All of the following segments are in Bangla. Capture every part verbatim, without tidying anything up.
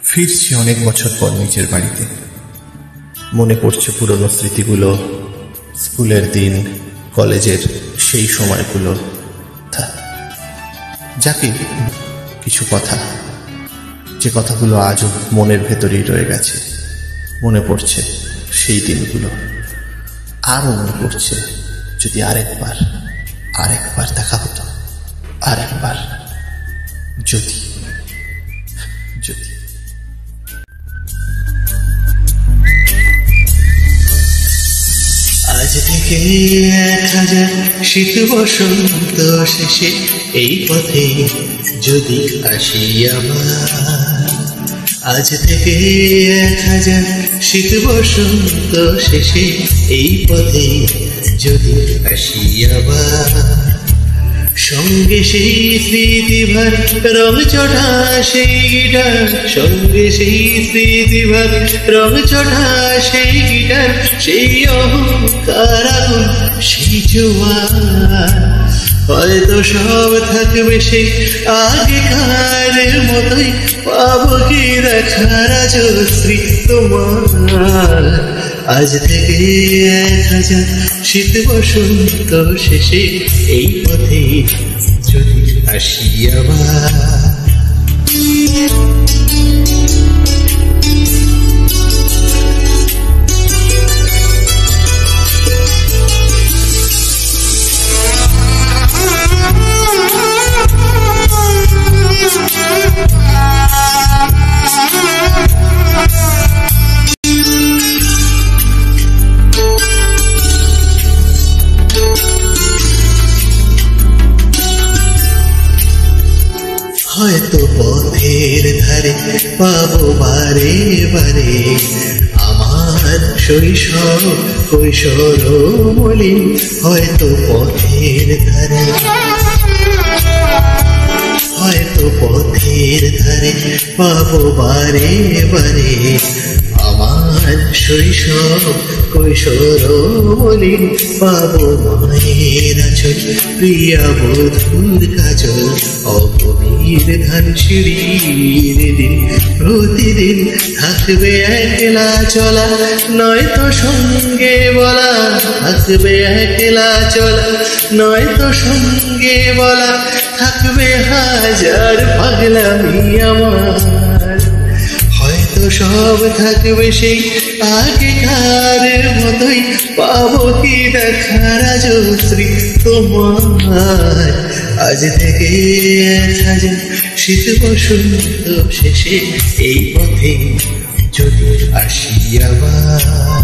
ফিরছি অনেক বছর পর নিজের বাড়িতে। মনে পড়ছে পুরনো স্মৃতিগুলো, স্কুলের দিন, কলেজের সেই সময়গুলো। যাকে কিছু কথা, যে কথাগুলো আজও মনের ভেতরেই রয়ে গেছে। মনে পড়ছে সেই দিনগুলো, আরও মনে পড়ছে যদি আরেকবার আরেকবার দেখা হতো, আরেকবার যদি যদি আজ থেকে এক হাজার শীত বসন্ত শেষে এই পথে যদি আসি আবার। আজ থেকে এক হাজার শীত বসন্ত শেষে এই পথে যদি আসি আবার। সঙ্গে সেই স্মৃতিভার রং চড়া সেই গিটার, সঙ্গে সেই স্মৃতিভার রং চড়া সেই গিটার, সেই অহংকার আগুন সেই জোয়ার। হয়তো সব থাকবে সেই আগেকার মতোই, পাবো কি দেখার আজশ্রী তোমার। আজ থেকে এক হাজার শীত বসন্ত শেষে এই পথে যদি আসি আবার। হয়তো পথের ধারে পাবো বারে বারে আমার শৈশব কৈশোর মলিন। হয়তো পথের ধারে হয়তো পথের ধারে পাবো বারে বারে আমার শৈশব কৈশোর মলিন। পাবো মায়ের আঁচল, প্রিয়া বধুর কাজল, অগভীর ধান সিঁড়ির দিন। প্রতিদিন থাকবে একলা চলা, নয়তো সঙ্গে বলা, থাকবে একলা চলা নয়তো সঙ্গে বলা, থাকবে হাজার পাগলামি আমার। হয়তো সব থাকবে সেই আগেকার মতোই, পাবো কি দেখার আজশ্রী তোমার। আজ থেকে এক হাজার শীত বসন্ত শেষে এই পথে যদি আসি আবার।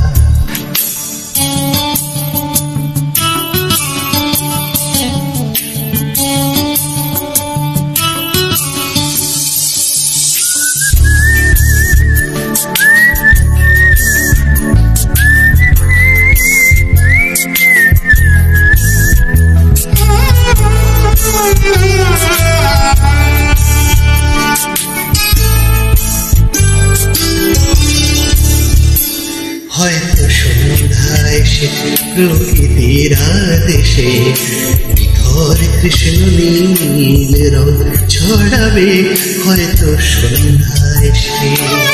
হয়তো সন্ধ্যায় সে প্রকৃতির আদেশে নিথর কৃষ্ণ নীল রং ছড়াবে। হয়তো সন্ধ্যায় সে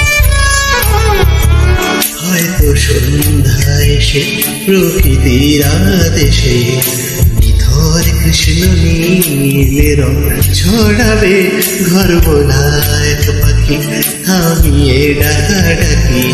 হয়তো সন্ধ্যায় সে প্রকৃতির আদেশে নিথর কৃষ্ণ নীল রং ছড়াবে। ঘর বোলা এক পাখি থামিয়ে ডাকাডাকি,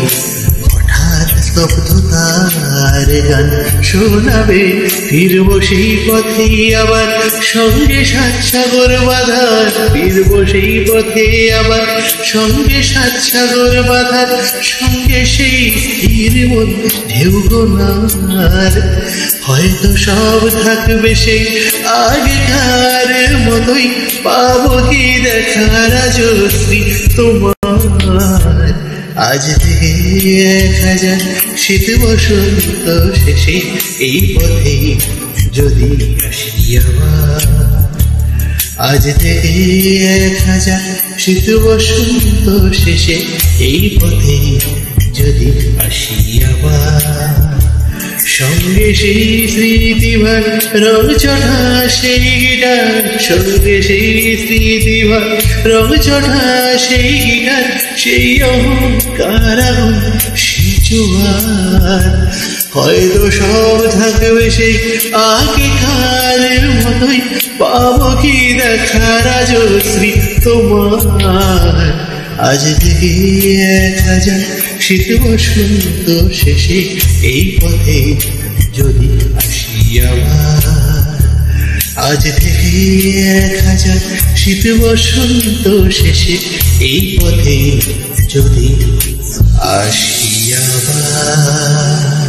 স্তব্ধতার গান শোনাবে। ফিরবো সেই পথে আবার সঙ্গে সাত সাগর বাঁধার, ফিরবো সেই পথে আবার সঙ্গে সাত সাগর বাঁধার, সঙ্গে সেই স্থির মন ঢেউ গোনার। হয়তো সব থাকবে সেই আগেকার মতোই, পাবো কি দেখার আজশ্রী তোমার। আজ থেকে এক হাজার শীত বসন্ত শেষে এই পথে যদি আসি আবার। আজ থেকে এক হাজার শীত বসন্ত শেষে এই পথে যদি আসি আবার। সঙ্গে সেই স্মৃতিভার রং চটা সেই গিটার, সঙ্গে সেই স্মৃতিভার রং চটা সেই গিটার, সেই অহংকার আগুন সেই জোয়ার। হয়তো সব থাকবে সেই আগেকার মতোই, পাবো কি দেখার রাজশ্রী তোমার। আজ থেকে এক হাজার শীত বসন্ত শেষে এই পথে যদি আসি আবার। আজ থেকে এক হাজার শীত বসন্ত শেষে এই পথে যদি আসি আবার।